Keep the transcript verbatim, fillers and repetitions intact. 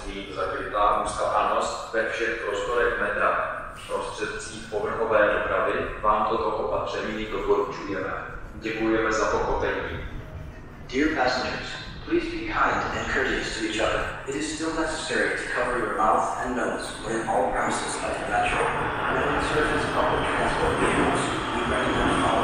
mít zakrytá ústa a nos ve všech prostorech metra. V prostředcích povrchové dopravy vám toto opatření doporučujeme. Děkujeme za pochopení. Dear passengers, please be kind and courteous to each other. It is still necessary to cover your mouth and nose within all premises of the metro. When in service public transport vehicles, we recommend following